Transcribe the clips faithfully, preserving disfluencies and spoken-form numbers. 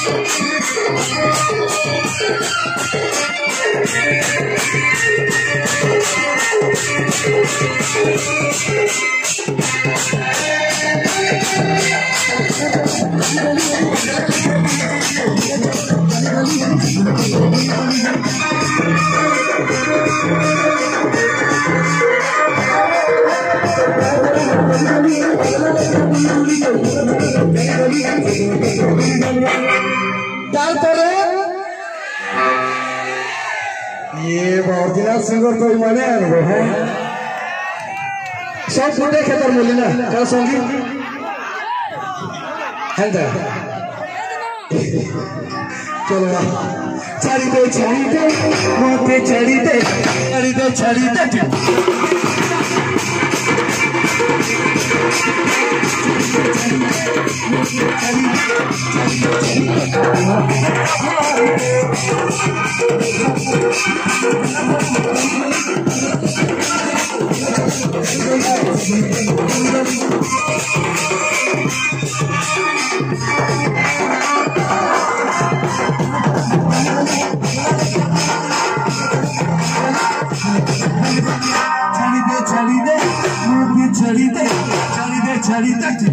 ये original singer कोई माने है सब फुटे खेतर मिली ना क्या संगी है चलो छड़ी दे छड़ी दे मोते छड़ी दे छड़ी दे छड़ी दे छड़ी दे छड़ी दे छड़ी दे छड़ी दे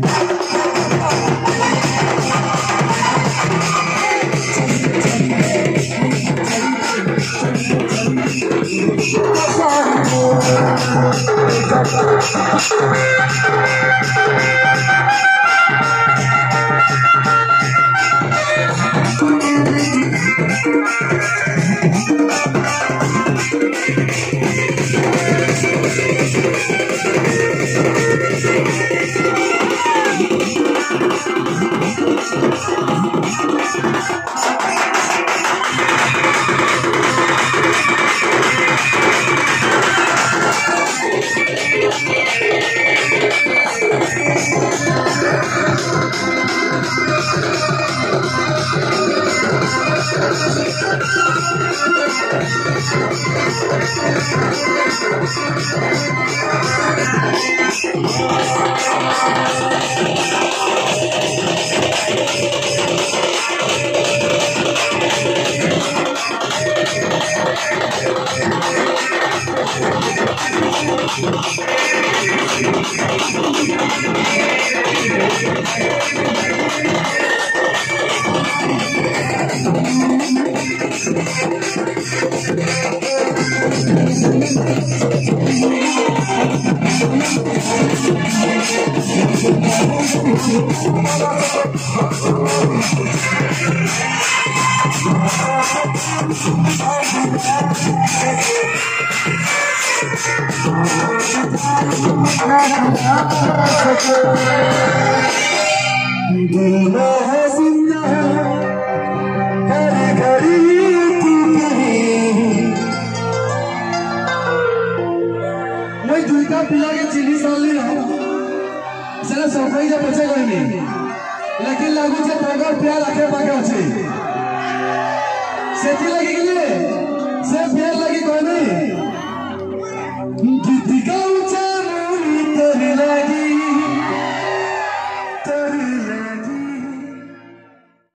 लेकिन लागू से प्यार आखे पाके अच्छे से लगी से